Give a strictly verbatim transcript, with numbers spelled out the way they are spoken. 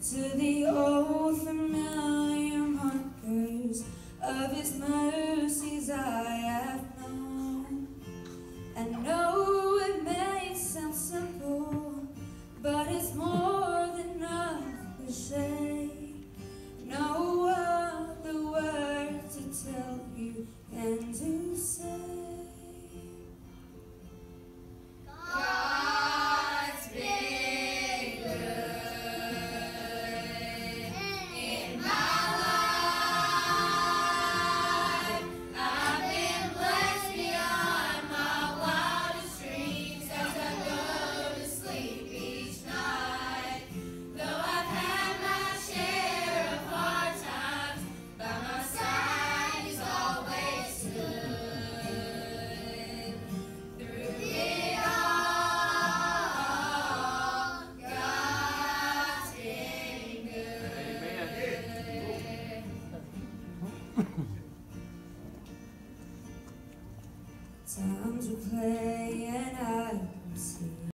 to the old familiar markers of His mercies I have known. And know it may sound simple, but it's more than enough to say. No other word to tell you and to say. God's been good in my life. I've been blessed beyond my wildest dreams as I go to sleep each night. Though I've had my share of hard times, by my side He's always stood. Through it all, God's been good. Times will play and I can see